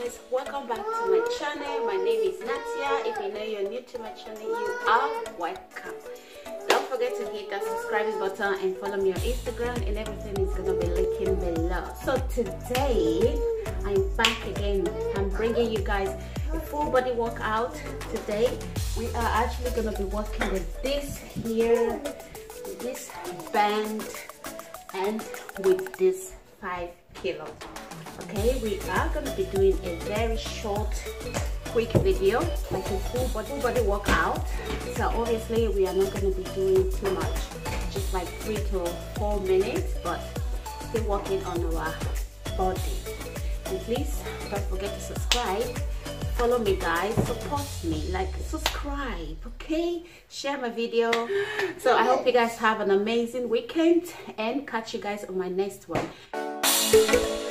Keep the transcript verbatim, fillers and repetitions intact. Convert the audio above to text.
guys, welcome back to my channel. My name is Natia. If you know you're new to my channel, you are welcome. Don't forget to hit that subscribe button and follow me on Instagram, and everything is gonna be linking below. So today I'm back again. I'm bringing you guys a full body workout. Today we are actually gonna be working with this here, with this band, and with this five kilo. Okay, we are going to be doing a very short quick video, like a full body body workout. So obviously we are not going to be doing too much, just like three to four minutes, but still working on our body. And please don't forget to subscribe, follow me guys, support me, like subscribe, okay, share my video. So I hope you guys have an amazing weekend and catch you guys on my next one.